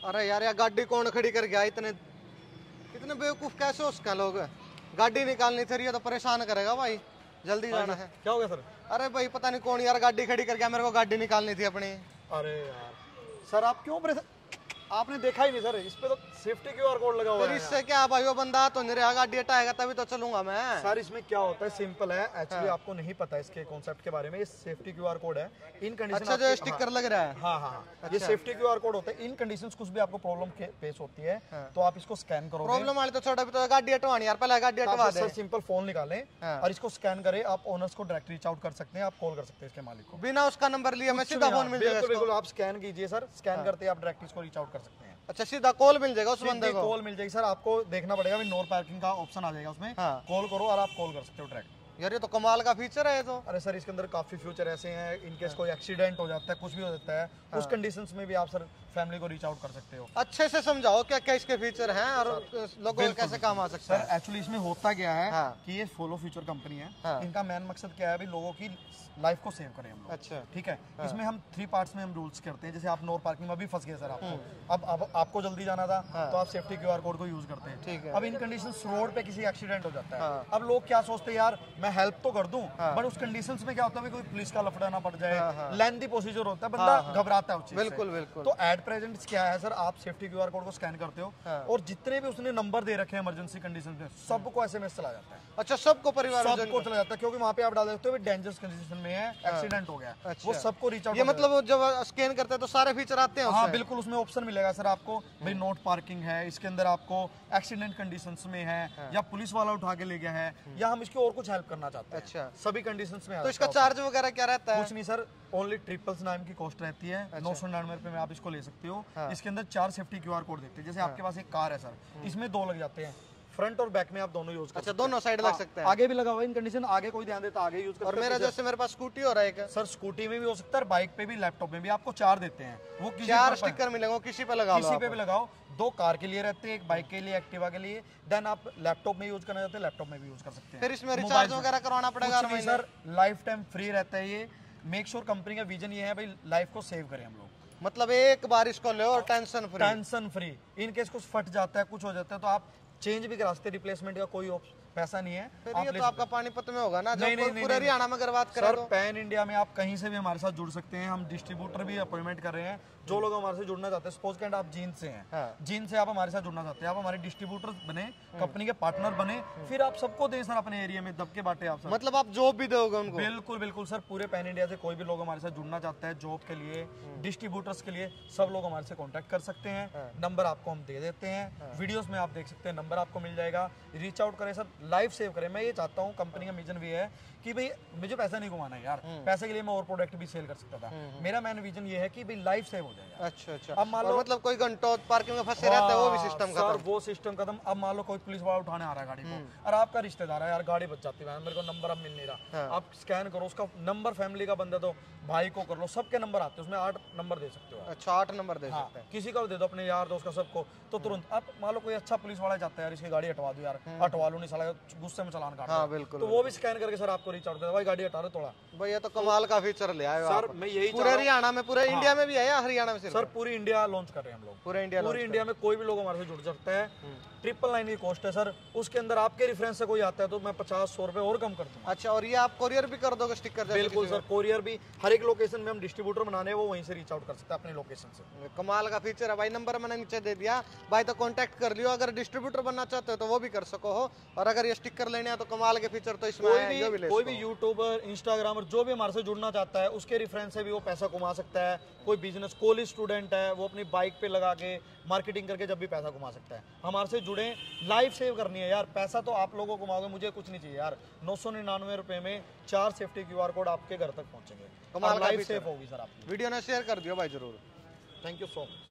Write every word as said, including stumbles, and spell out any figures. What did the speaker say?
अरे यार, यार गाड़ी कौन खड़ी कर गया? इतने इतने बेवकूफ कैसे हो उसका? लोग गाड़ी निकालनी थी, ये तो परेशान करेगा भाई। जल्दी जाना है। क्या हो गया सर? अरे भाई पता नहीं कौन यार गाड़ी खड़ी कर गया, मेरे को गाड़ी निकालनी थी अपनी। अरे यार सर, आप क्यों परेशान? आपने देखा ही नहीं सर, इस पे तो सेफ्टी क्यूआर कोड लगा हुआ है। इससे क्या भाई, वो बंदा तो नहीं रहा, गाड़ी हटाएगा तभी तो चलूंगा मैं। सर इसमें क्या होता है, सिंपल है एक्चुअली। आपको नहीं पता इसके कॉन्सेप्ट के बारे में। ये सेफ्टी क्यूआर कोड है इन कंडीशन। अच्छा, जो स्टिकर लग रहा है। हाँ हाँ, ये सेफ्टी क्यूआर कोड होता है इन कंडीशंस। कुछ भी आपको प्रॉब्लम पेश होती है तो आप इसको स्कैन करोगे। प्रॉब्लम वाली तो छोटा भी तो गाड़ी हटवानी यार, पहले गाड़ी हटवा दे। सर सिंपल फोन निकालें और इसको स्कैन करें। आप ओनर्स को डायरेक्ट रीच आउट कर सकते हैं, आप कॉल कर सकते हैं इसके मालिक को। बिना उसका नंबर लिए मैं सीधा फोन मिल जाएगा? बिल्कुल, आप स्कैन कीजिए सर, स्कैन करते आप डायरेक्ट इसको रीच आउट कर सकते हैं। अच्छा, सीधा कॉल मिल जाएगा उस बंदे को? कॉल मिल जाएगी सर, आपको देखना पड़ेगा नो पार्किंग का ऑप्शन आ जाएगा उसमें। हाँ। कॉल करो और आप कॉल कर सकते हो डायरेक्ट। यार ये तो कमाल का फीचर है ये तो। अरे सर, इसके अंदर काफी फ्यूचर ऐसे हैं, इनकेस कोई एक्सीडेंट हो जाता है, कुछ भी हो जाता है, उस कंडीशंस में भी आप सर फैमिली को रीच आउट कर सकते हो। अच्छे से समझाओ क्या क्या इसके फीचर हैं और लोगों को कैसे काम आ सकता है। सर एक्चुअली इसमें होता क्या है हाँ। कि ये फॉलो फ्यूचर कंपनी है। हाँ। इनका मेन मकसद क्या है, भाई लोगों की लाइफ को सेव करें हम लोग। अच्छा, ठीक है। हाँ। इसमें हम थ्री पार्ट्स में हम रूल्स करते हैं। जैसे आप नो पार्किंग में भी फंस गए सर, आपको अब अब आपको जल्दी जाना था। हाँ। तो आप सेफ्टी क्यूआर कोड को यूज करते हैं। ठीक है। अब इन कंडीशंस रोड पे किसी एक्सीडेंट हो जाता है। हाँ। अब लोग क्या सोचते हैं, यार मैं हेल्प तो कर दूं, हाँ। बट उस कंडीशंस में क्या होता है, कोई पुलिस का लफड़ा ना पड़ जाए। हाँ। लेंथी प्रोसीजर होता है, बंदा हाँ। घबराता है उस चीज से। बिल्कुल बिल्कुल। तो एट प्रेजेंट क्या है सर, आप सेफ्टी क्यूआर कोड को स्कैन करते हो। हाँ। और जितने भी उसने नंबर दे रखे हैं इमरजेंसी कंडीशन में, सबको एसएमएस चला जाता है। अच्छा, सबको परिवार सबको चला जाता है, क्योंकि वहाँ पे आप डाल देते हो डेंजरस कंडीशन में है, एक्सीडेंट हो गया। अच्छा। वो सबको रीच आउट। ये मतलब जब स्कैन करते हैं तो सारे फीचर आते हैं? हाँ बिल्कुल, उसमें ऑप्शन मिलेगा सर आपको, भाई नोट पार्किंग है, इसके अंदर आपको एक्सीडेंट कंडीशंस में है, या पुलिस वाला उठा के ले गया है, या हम इसकी और कुछ हेल्प करना चाहते हैं। अच्छा, सभी कंडीशंस में। तो इसका चार्ज वगैरह क्या रहता है? कुछ नहीं सर, ओनली ट्रिपल्स नाम की कॉस्ट रहती है। नौ सौ निन्यानवे रुपए में आप इसको ले सकते हो। इसके अंदर चार सेफ्टी क्यूआर कोड देते हैं। जैसे आपके पास एक कार है सर, इसमें दो लग जाते हैं, फ्रंट और बैक में आप दोनों यूज कर। अच्छा, दोनों साइड लग सकते हैं? आगे भी लगा हुआ है इन कंडीशन, आगे कोई ध्यान देता आगे यूज कर। और मेरा जैसे मेरे पास स्कूटी हो रहा है सर, स्कूटी में भी हो सकता है, बाइक पे भी, लैपटॉप में भी आपको चार देते हैं। वो चार स्टिकर मिलेगा, किसी पे लगाओ, किसी पे भी लगाओ। दो कार के लिए रहते हैं, एक बाइक के लिए, एक्टिवा के लिए। देन आप लैपटॉप में यूज करना चाहते हैं, लैपटॉप में भी यूज कर सकते हैं। फिर इसमें रिचार्ज वगैरह करवाना पड़ेगा? सर लाइफ टाइम फ्री रहता है ये। मेक श्योर कंपनी का विजन ये है, भाई लाइफ को सेव करें हम लोग। मतलब एक बार इसको लो और tension free. Tension free. In case कुछ फट जाता है, कुछ हो जाता है, तो आप चेंज भी करा सकते हैं। रिप्लेसमेंट का कोई पैसा नहीं है। फिर ये तो आपका पानीपत में होगा ना, नहीं, नहीं, पूरे हरियाणा में अगर बात करें सर, पैन इंडिया में आप कहीं से भी हमारे साथ जुड़ सकते हैं। हम डिस्ट्रीब्यूटर भी अपॉइंटमेंट कर रहे हैं। जो लोग हमारे से जुड़ना चाहते हैं, सपोज कैंड आप जींद से हैं। हाँ। जींद से आप हमारे साथ जुड़ना चाहते हैं, आप हमारे डिस्ट्रीब्यूटर बने, कंपनी के पार्टनर बने, फिर आप सबको दें सर अपने एरिया में, दब के बांटे आप सर। मतलब आप जॉब भी दोगे उनको? बिल्कुल बिल्कुल सर, पूरे पैन इंडिया से कोई भी लोग हमारे साथ जुड़ना चाहता है जॉब के लिए, डिस्ट्रीब्यूटर्स के लिए, सब लोग हमारे से कॉन्टेक्ट कर सकते हैं। नंबर आपको हम दे देते हैं, वीडियोस में आप देख सकते हैं, नंबर आपको मिल जाएगा। रीच आउट करें सर, लाइफ सेव करें। मैं ये चाहता हूँ, कंपनी का विजन भी है कि भाई मुझे पैसा नहीं कमाना है यार, पैसे के लिए मैं और प्रोडक्ट भी सेल कर सकता था। मेरा मेन विजन ये है कि भाई लाइफ सेव हो जाएगा। अच्छा अच्छा। अब मान लो मतलब कोई घंटों पार्किंग में फंसे रहता है, वो भी सिस्टम खत्म। वो सिस्टम खत्म। अब मान लो कोई पुलिस वाला उठाने आ रहा है गाड़ी को, और आपका रिश्तेदार है, यार गाड़ी बच जाती है, मेरे को नंबर अब मिल नहीं रहा। आप स्कैन करो उसका नंबर, फैमिली का बंदा, तो भाई को कर लो, सबके नंबर आते हैं उसमें, आठ नंबर दे सकते हो। अच्छा, आठ नंबर दे सकते हैं, किसी को दे दो, अपने यार दोस्त का, सबको, तो तुरंत। अब मान लो कोई अच्छा पुलिस वाला जाता है, यार इसकी गाड़ी हटवा दो यार, हटवा लो, नहीं साला गुस्से में चालान काट। हाँ बिल्कुल। तो वो भी स्कैन करके सर आपको रीच आउट कर, भाई गाड़ी हटा दो थोड़ा। भाई ये तो कमाल का फीचर ले आए सर। मैं यही पूरे हरियाणा में, पूरे इंडिया में भी है या हरियाणा में सिर्फ? सर पूरी इंडिया लॉन्च कर रहे हैं हम लोग। पूरे इंडिया पूरी इंडिया में कोई भी लोग हमारे से जुड़ सकते हैं। ट्रिपल नाइन की कॉस्ट है सर, उसके अंदर आपके रेफरेंस से कोई आता है तो मैं पचास सौ रुपए और कम कर दूंगा। अच्छा, और ये आप कोरियर भी कर दोगे स्टिकर? बिल्कुल सर, कोरियर भी हर एक लोकेशन में हम डिस्ट्रीब्यूटर बनाने हैं, वो वहीं से रीच आउट कर सकते हैं अपने लोकेशन से। कमाल का फीचर है भाई। नंबर मैंने नीचे दे दिया भाई, तो कांटेक्ट कर लियो। अगर डिस्ट्रीब्यूटर बनना चाहते हो तो वो भी कर सको हो, और अगर ये स्टिकर लेने हैं तो कमाल के फीचर तो इसमें है। कोई भी यूट्यूबर, इंस्टाग्रामर जो भी हमारे से जुड़ना चाहता है, उसके रेफरेंस से भी वो पैसा कमा सकता है। कोई बिजनेस, कॉलेज स्टूडेंट है, वो अपनी बाइक पे लगा के मार्केटिंग करके जब भी पैसा कमा सकता है। हमारे से जुड़े, लाइफ सेव करनी है यार। पैसा तो आप लोगों को कमाओगे, मुझे कुछ नहीं चाहिए यार। नौ सौ निन्यानवे रुपए में चार सेफ्टी क्यूआर कोड आपके घर तक पहुंचेंगे, लाइफ सेव होगी सर आपकी। वीडियो ने शेयर कर दियो भाई जरूर। Thank you so much.